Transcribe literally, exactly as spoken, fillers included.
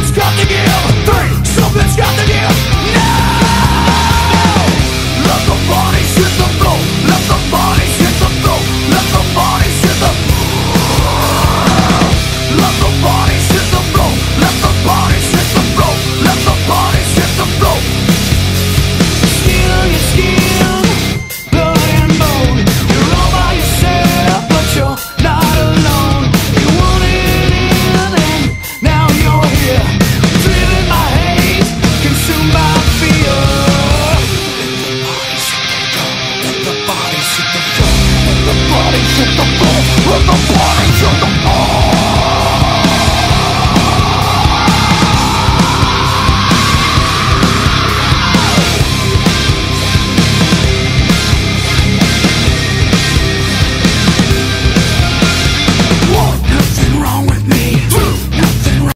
Something's got to give. Three. Something's got to give. Now. Let the bodies hit the floor. Let the bodies hit the floor. Let the bodies hit the Let the bodies hit the floor. Let the bodies hit the floor. Let the bodies hit the floor. Steal your skin, blood and bone. You're all by yourself, but you're not alone. You wanted in and now you're here. Driven by hate, consumed by fear. Let the bodies hit the floor. Let the bodies hit the floor. Let the bodies hit the floor. Let the bodies hit the floor.